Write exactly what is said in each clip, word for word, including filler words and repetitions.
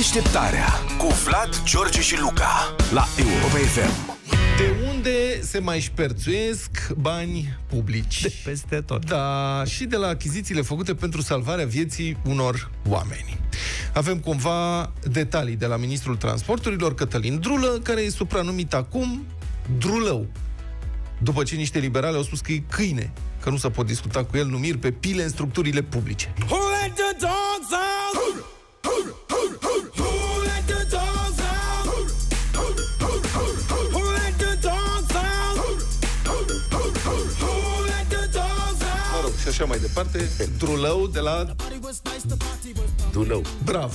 Deșteptarea cu Vlad, George și Luca la Europa F M. De unde se mai șperțuiesc bani publici? De peste tot. Da, și de la achizițiile făcute pentru salvarea vieții unor oameni. Avem cumva detalii de la ministrul transporturilor, Cătălin Drulă, care e supranumit acum Drulău. După ce niște liberali au spus că e câine, că nu se pot discuta cu el numiri pe pile în structurile publice. Who let the dogs out? Who let the dogs out? Who let the dogs out? Who let the dogs out? Mă rog, și așa mai departe. Drulău de la Dulău. Bravo.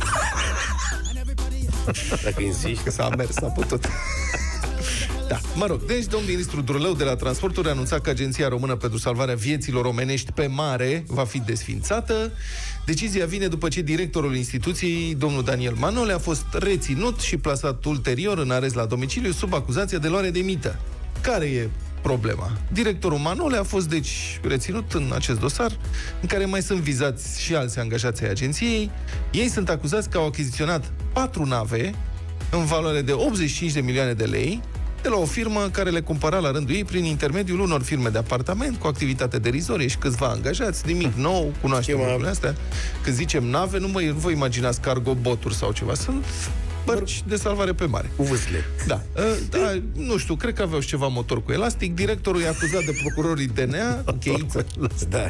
Dacă insisti. Că s-a mers, s-a putut. Da, mă rog, deci domnul ministru Drulău de la Transporturi a anunțat că Agenția Română pentru Salvarea Vieților Omenești pe Mare va fi desființată. Decizia vine după ce directorul instituției, domnul Daniel Manole, a fost reținut și plasat ulterior în arest la domiciliu sub acuzația de luare de mită. Care e problema? Directorul Manole a fost, deci, reținut în acest dosar, în care mai sunt vizați și alți angajați ai agenției. Ei sunt acuzați că au achiziționat patru nave în valoare de optzeci și cinci de milioane de lei de la o firmă care le cumpăra la rândul ei prin intermediul unor firme de apartament cu activitate derizorie și câțiva angajați, nimic nou, cunoaștem lucrurile astea. Când zicem nave, nu, mă, nu vă imaginați cargo-boturi sau ceva, sunt bărci de salvare pe mare. Cu vâsle. Da. da. Nu știu, cred că aveau și ceva motor cu elastic. Directorul e acuzat de procurorii D N A, cu cheiță. Da.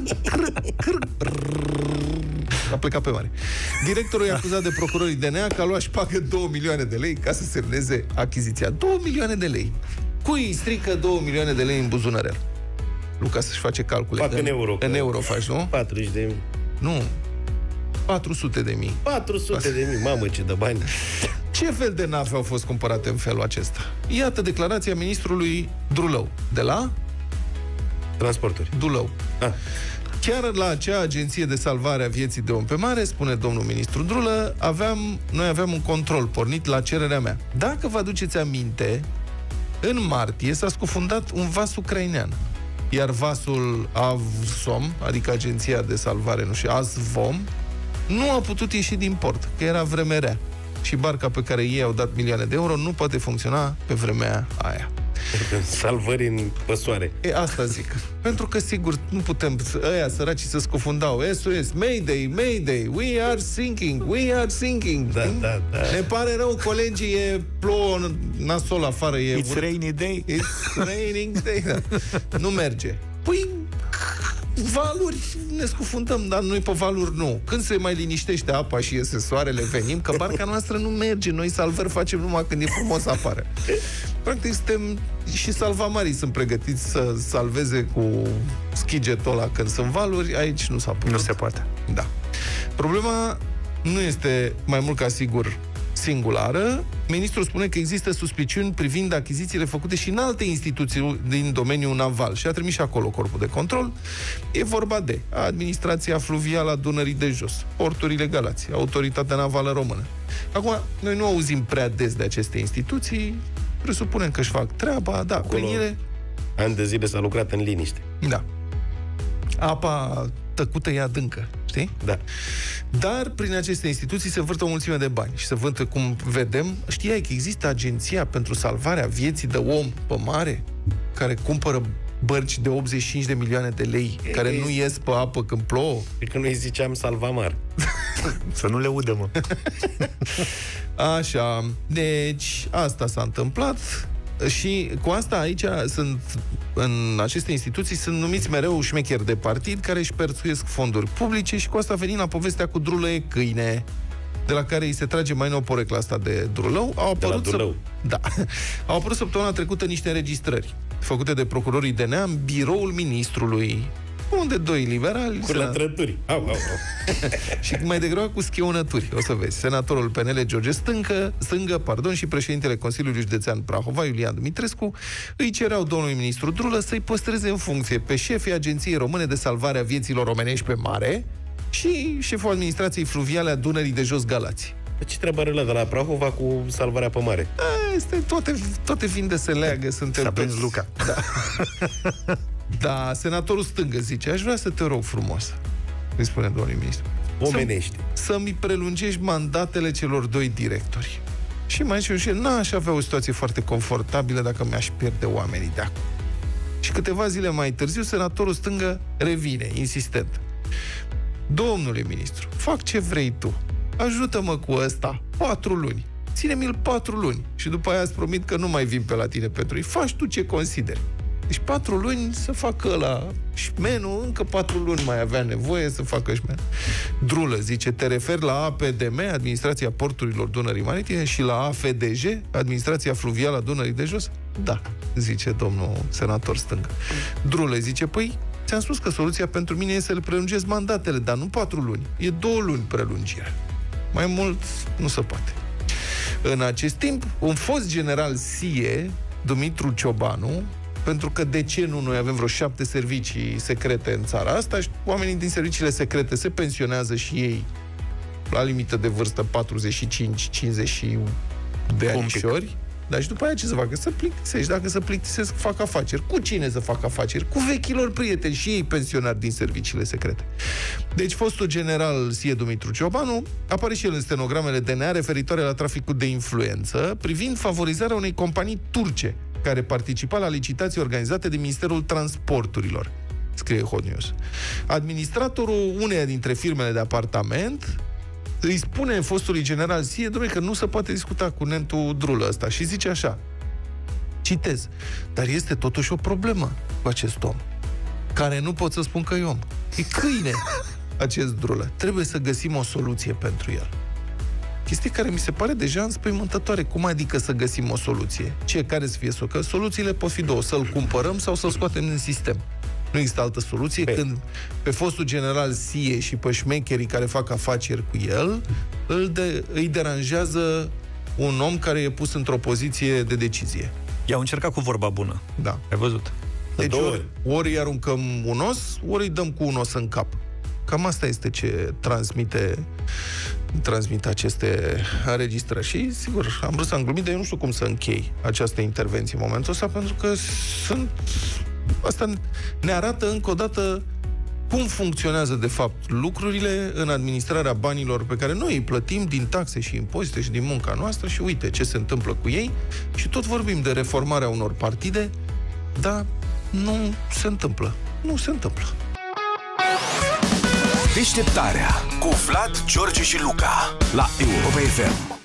A plecat pe mare. Directorul e acuzat de procurorii D N A că a luat și pagă două milioane de lei ca să semneze achiziția. două milioane de lei. Cui îi strică două milioane de lei în buzunărel? Luca să-și face calcule. Fac în euro. În euro faci, nu? patruzeci de mii. Nu. patru sute de mii. patru sute de mii. Mamă, ce de bani. Ce fel de nave au fost cumpărate în felul acesta? Iată declarația ministrului Drulău. De la? Transporturi. Dulău. Ah. Chiar la acea agenție de salvare a vieții de om pe mare, spune domnul ministru Drulă, aveam, noi aveam un control pornit la cererea mea. Dacă vă aduceți aminte, în martie s-a scufundat un vas ucrainean. Iar vasul Avsom, adică agenția de salvare, nu știu, Azvom, nu a putut ieși din port, că era vreme rea. Și barca pe care ei au dat milioane de euro nu poate funcționa pe vremea aia. Salvări în păsoare. E, asta zic. Pentru că, sigur, nu putem, ăia săracii să scufundau. S O S, Mayday, Mayday, we are sinking, we are sinking. Da, da, da. Ne pare rău, colegii, e plouă nasol afară. E It's rainy day. It's raining day. Da. Nu merge. Păi, valuri, ne scufundăm, dar noi pe valuri nu. Când se mai liniștește apa și iese soarele, venim, că barca noastră nu merge. Noi salvări facem numai când e frumos afară. Practic suntem, și salvamarii sunt pregătiți să salveze cu schigetul ăla când sunt valuri. Aici nu s-a putut. Nu se poate. Da. Problema nu este mai mult ca sigur singulară. Ministrul spune că există suspiciuni privind achizițiile făcute și în alte instituții din domeniul naval și a trimis și acolo corpul de control. E vorba de Administrația Fluvială a Dunării de Jos, Porturile Galați, Autoritatea Navală Română. Acum, noi nu auzim prea des de aceste instituții, presupunem că își fac treaba, da, acolo, prin ele... ani de zile s-a lucrat în liniște. Da. Apa tăcută e adâncă, știi? Da. Dar prin aceste instituții se vârtă o mulțime de bani și se vârtă, cum vedem, știai că există Agenția pentru Salvarea Vieții de Om pe Mare, care cumpără bărci de optzeci și cinci de milioane de lei, e, care nu ies pe apă când plouă. E că noi ziceam salvamar. Să nu le udă, mă. Așa, deci asta s-a întâmplat. Și cu asta aici sunt, în aceste instituții sunt numiți mereu șmecheri de partid care își perțuiesc fonduri publice și cu asta venim la povestea cu Drulă e câine, de la care îi se trage mai nou porecla asta de Drulău. Au apărut, de la Dulău. Să... da. Au apărut săptămâna trecută niște înregistrări făcute de procurorii D N A în biroul ministrului, unde doi liberali... Cu lătrături. Au, au, au. Și mai degrabă cu schionături, o să vezi. Senatorul P N L George Stâncă, Stângă pardon, și președintele Consiliului Județean Prahova, Iulian Dumitrescu, îi cereau domnului ministru Drulă să-i păstreze în funcție pe șefii Agenției Române de Salvare a Vieților Omenești pe Mare și șeful Administrației Fluviale a Dunării de Jos Galați. Ce treabă are ăla de la Prahova cu salvarea pe mare? A, este, toate, toate vin de se leagă, suntem S-a prins toți... Luca. Da. Da, senatorul Stângă zice: aș vrea să te rog frumos, îi spune domnului ministru, omenești. Să, să-mi prelungești mandatele celor doi directori. Și mai și eu, n-aș avea o situație foarte confortabilă dacă mi-aș pierde oamenii de acum. Și câteva zile mai târziu, senatorul stângă revine, insistent. Domnule ministru, fac ce vrei tu. Ajută-mă cu ăsta. Patru luni. Ține-mi-l patru luni. Și după aia îți promit că nu mai vin pe la tine pentru ei. Faci tu ce consideri. Deci patru luni să facă ăla șmenul, încă patru luni mai avea nevoie să facă șmenul. Drulă, zice, te referi la A P D M, Administrația Porturilor Dunării Maritime, și la A F D G, Administrația Fluvială a Dunării de Jos? Da, zice domnul senator stânga. Drulă, zice, păi, ți-am spus că soluția pentru mine e să le prelungesc mandatele, dar nu patru luni, e două luni prelungire. Mai mult nu se poate. În acest timp, un fost general S I E, Dumitru Ciobanu, pentru că de ce nu? Noi avem vreo șapte servicii secrete în țara asta și oamenii din serviciile secrete se pensionează și ei la limită de vârstă patruzeci și cinci cincizeci de anișori. Dar și după aia ce să facă? Să plictisești. Dacă să plictisesc, fac afaceri. Cu cine să fac afaceri? Cu vechilor prieteni și ei pensionari din serviciile secrete. Deci fostul general S I E Dumitru Ciobanu apare și el în stenogramele D N A referitoare la traficul de influență, privind favorizarea unei companii turce care participa la licitații organizate de Ministerul Transporturilor, scrie Hot News. Administratorul uneia dintre firmele de apartament îi spune fostului general S I E, dom'le, că nu se poate discuta cu nentul Drulă ăsta și zice așa, citez, dar este totuși o problemă cu acest om, care nu pot să spun că e om. E câine acest Drulă. Trebuie să găsim o soluție pentru el. Chestie care mi se pare deja înspăimântătoare. Cum adică să găsim o soluție? Ce? Care să fie? Că soluțiile pot fi două. Să-l cumpărăm sau să-l scoatem din sistem. Nu există altă soluție pe... când pe fostul general S I E și pe șmecherii care fac afaceri cu el îl de, îi deranjează un om care e pus într-o poziție de decizie. I-au încercat cu vorba bună. Da. Ai văzut? Deci ori, ori îi aruncăm un os, ori îi dăm cu un os în cap. Cam asta este ce transmite transmit aceste înregistrări. Și, sigur, am vrut să am glumit, dar eu nu știu cum să închei această intervenție în momentul ăsta, pentru că sunt... Asta ne arată încă o dată cum funcționează, de fapt, lucrurile în administrarea banilor pe care noi îi plătim din taxe și impozite și din munca noastră și uite ce se întâmplă cu ei și tot vorbim de reformarea unor partide, dar nu se întâmplă. Nu se întâmplă. Deșteptarea cu Vlad, George și Luca la Europa F M.